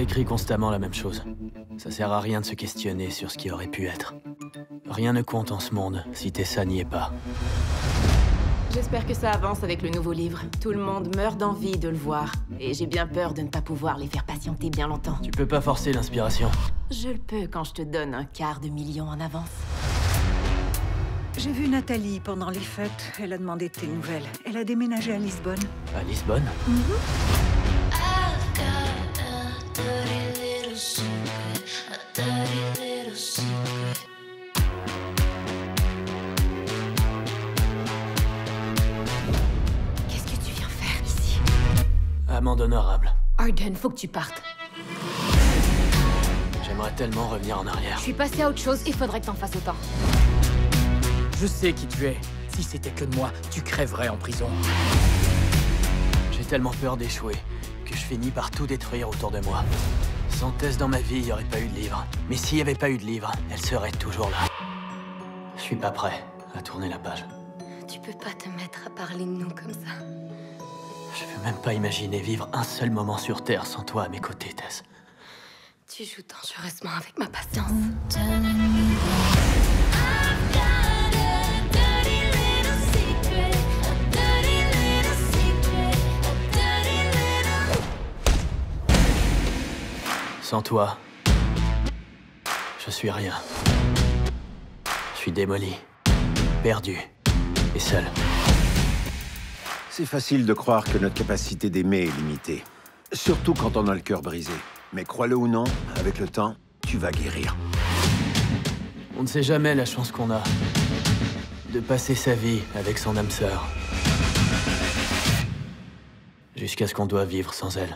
réécris constamment la même chose. Ça sert à rien de se questionner sur ce qui aurait pu être. Rien ne compte en ce monde si Tessa n'y est pas. J'espère que ça avance avec le nouveau livre. Tout le monde meurt d'envie de le voir. Et j'ai bien peur de ne pas pouvoir les faire patienter bien longtemps. Tu peux pas forcer l'inspiration. Je le peux quand je te donne $250 000 en avance. J'ai vu Nathalie pendant les fêtes. Elle a demandé tes nouvelles. Elle a déménagé à Lisbonne. À Lisbonne? Qu'est-ce que tu viens faire ici? Amende honorable. Arden, faut que tu partes. J'aimerais tellement revenir en arrière. Je suis passée à autre chose, il faudrait que t'en fasses autant. Je sais qui tu es. Si c'était que de moi, tu crèverais en prison. J'ai tellement peur d'échouer que je finis par tout détruire autour de moi. Sans Tess dans ma vie, il n'y aurait pas eu de livre. Mais s'il n'y avait pas eu de livre, elle serait toujours là. Je suis pas prêt à tourner la page. Tu peux pas te mettre à parler de nous comme ça. Je peux même pas imaginer vivre un seul moment sur Terre sans toi à mes côtés, Tess. Tu joues dangereusement avec ma patience. Sans toi, je suis rien. Je suis démoli, perdu et seul. C'est facile de croire que notre capacité d'aimer est limitée. Surtout quand on a le cœur brisé. Mais crois-le ou non, avec le temps, tu vas guérir. On ne sait jamais la chance qu'on a de passer sa vie avec son âme sœur. Jusqu'à ce qu'on doit vivre sans elle.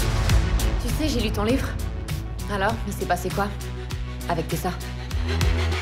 Tu sais, j'ai lu ton livre. Alors, il s'est passé quoi? Avec Tessa?